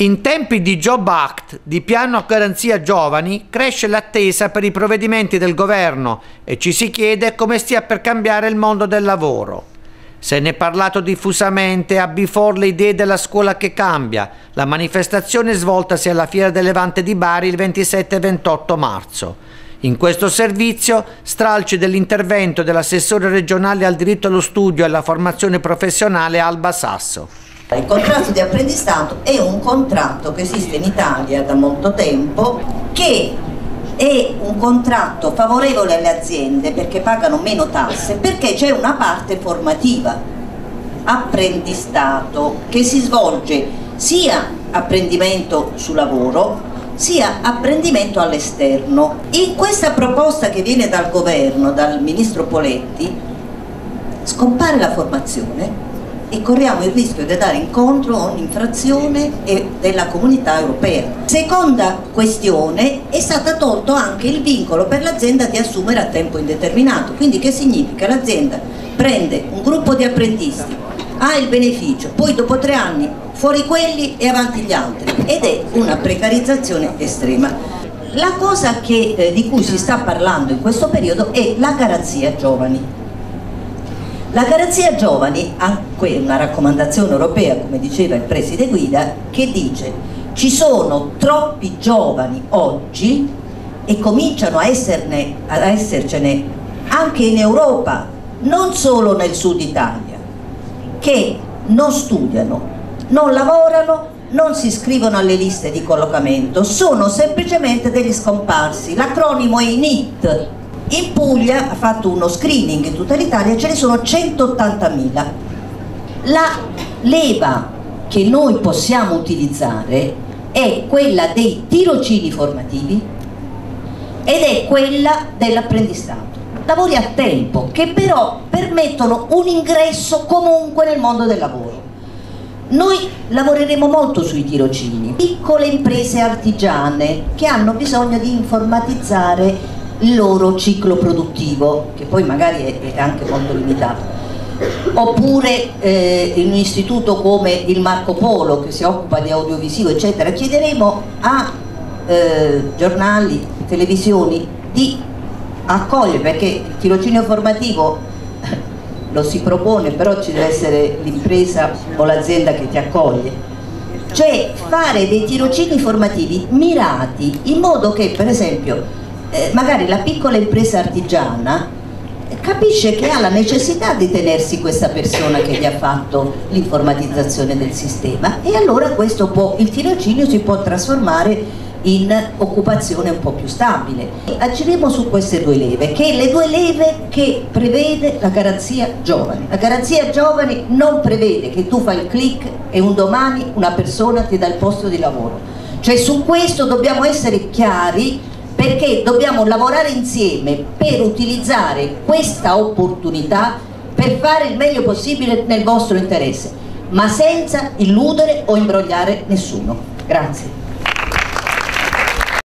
In tempi di Job Act, di piano a garanzia giovani, cresce l'attesa per i provvedimenti del governo e ci si chiede come stia per cambiare il mondo del lavoro. Se ne è parlato diffusamente a Before le idee della scuola che cambia, la manifestazione svoltasi alla Fiera del Levante di Bari il 27 e 28 marzo. In questo servizio, stralci dell'intervento dell'assessore regionale al diritto allo studio e alla formazione professionale Alba Sasso. Il contratto di apprendistato è un contratto che esiste in Italia da molto tempo, che è un contratto favorevole alle aziende perché pagano meno tasse, perché c'è una parte formativa, apprendistato, che si svolge sia apprendimento sul lavoro sia apprendimento all'esterno. In questa proposta che viene dal governo, dal ministro Poletti, scompare la formazione e corriamo il rischio di dare incontro a un'infrazione della comunità europea. Seconda questione, è stato tolto anche il vincolo per l'azienda di assumere a tempo indeterminato. Quindi che significa? L'azienda prende un gruppo di apprendisti, ha il beneficio, poi dopo 3 anni fuori quelli e avanti gli altri, ed è una precarizzazione estrema. La cosa di cui si sta parlando in questo periodo è la garanzia giovani. La garanzia giovani ha una raccomandazione europea, come diceva il preside Guida, che dice: ci sono troppi giovani oggi, e cominciano a essercene anche in Europa, non solo nel sud Italia, che non studiano, non lavorano, non si iscrivono alle liste di collocamento, sono semplicemente degli scomparsi. L'acronimo è NEET. In Puglia ha fatto uno screening in tutta l'Italia, ce ne sono 180.000. La leva che noi possiamo utilizzare è quella dei tirocini formativi ed è quella dell'apprendistato. Lavori a tempo che però permettono un ingresso comunque nel mondo del lavoro. Noi lavoreremo molto sui tirocini, piccole imprese artigiane che hanno bisogno di informatizzare il loro ciclo produttivo, che poi magari è anche molto limitato, oppure in un istituto come il Marco Polo che si occupa di audiovisivo eccetera. Chiederemo a giornali, televisioni di accogliere, perché il tirocinio formativo lo si propone, però ci deve essere l'impresa o l'azienda che ti accoglie, cioè fare dei tirocini formativi mirati in modo che, per esempio, magari la piccola impresa artigiana capisce che ha la necessità di tenersi questa persona che gli ha fatto l'informatizzazione del sistema, e allora il tirocinio si può trasformare in occupazione un po' più stabile. Agiremo su queste 2 leve, che le 2 leve che prevede la garanzia giovani. La garanzia giovani non prevede che tu fai il click e un domani una persona ti dà il posto di lavoro. Cioè su questo dobbiamo essere chiari, perché dobbiamo lavorare insieme per utilizzare questa opportunità per fare il meglio possibile nel vostro interesse, ma senza illudere o imbrogliare nessuno. Grazie.